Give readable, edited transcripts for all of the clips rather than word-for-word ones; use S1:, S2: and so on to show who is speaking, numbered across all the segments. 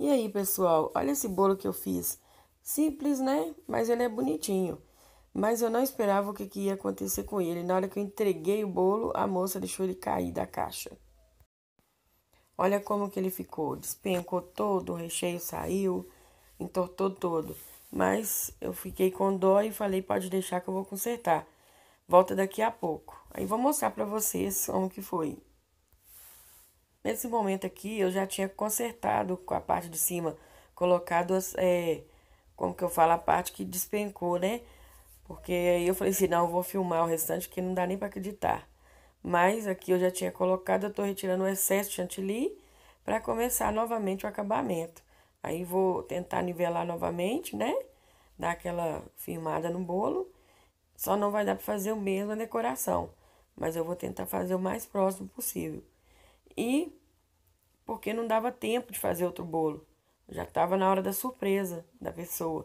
S1: E aí, pessoal, olha esse bolo que eu fiz. Simples, né? Mas ele é bonitinho. Mas eu não esperava o que ia acontecer com ele. Na hora que eu entreguei o bolo, a moça deixou ele cair da caixa. Olha como que ele ficou. Despencou todo, o recheio saiu, entortou todo. Mas eu fiquei com dó e falei, pode deixar que eu vou consertar. Volta daqui a pouco. Aí vou mostrar pra vocês como que foi. Nesse momento aqui, eu já tinha consertado com a parte de cima, colocado como que eu falo, a parte que despencou, né? Porque aí eu falei assim, não, eu vou filmar o restante, que não dá nem pra acreditar. Mas aqui eu já tinha colocado, eu tô retirando o excesso de chantilly para começar novamente o acabamento. Aí vou tentar nivelar novamente, né? Dar aquela firmada no bolo. Só não vai dar para fazer o mesmo a decoração, mas eu vou tentar fazer o mais próximo possível. E porque não dava tempo de fazer outro bolo. Já estava na hora da surpresa da pessoa.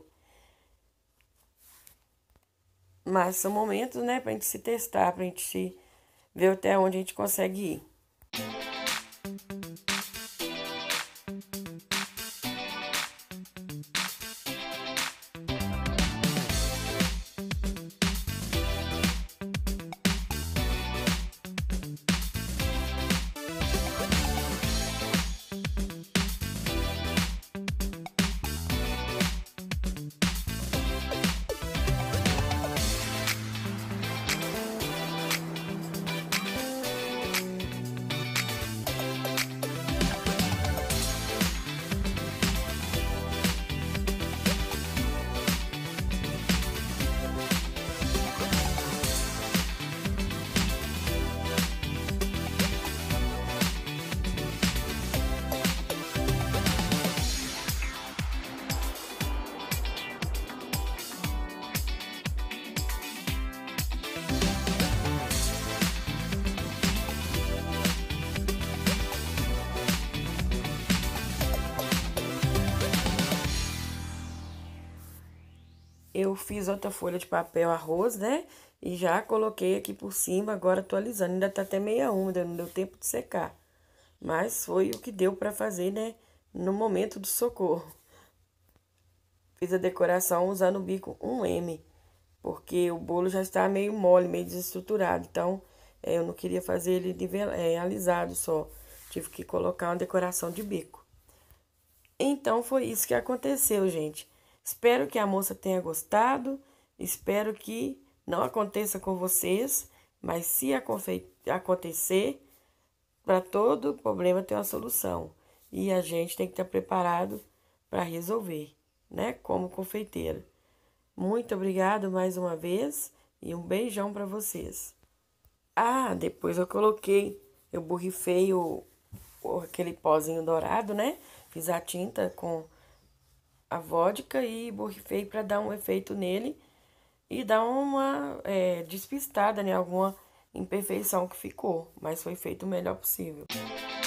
S1: Mas são momentos, né, pra gente se testar, pra gente se ver até onde a gente consegue ir. Eu fiz outra folha de papel arroz, né? E já coloquei aqui por cima, agora atualizando. Ainda tá até meia úmida, não deu tempo de secar. Mas foi o que deu para fazer, né? No momento do socorro. Fiz a decoração usando o bico 1M, porque o bolo já está meio mole, meio desestruturado. Então, eu não queria fazer ele alisado só. Tive que colocar uma decoração de bico. Então, foi isso que aconteceu, gente. Espero que a moça tenha gostado. Espero que não aconteça com vocês. Mas se acontecer, para todo problema tem uma solução. E a gente tem que estar preparado para resolver, né? Como confeiteira. Muito obrigado mais uma vez e um beijão para vocês. Ah, depois eu borrifei aquele pozinho dourado, né? Fiz a tinta com a vodka e borrifei para dar um efeito nele e dar uma despistada, né? Alguma imperfeição que ficou, mas foi feito o melhor possível.